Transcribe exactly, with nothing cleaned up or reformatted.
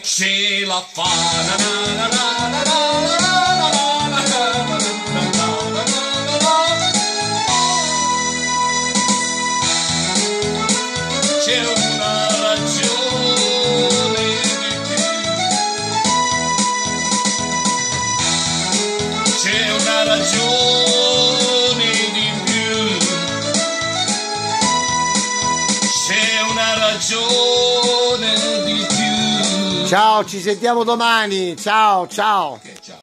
ce la fa. Na, na, na, na, na, na, na, na, na, c'è una ragione di più, c'è una ragione di più, c'è una ragione di più. Ciao, ci sentiamo domani. Ciao, ciao.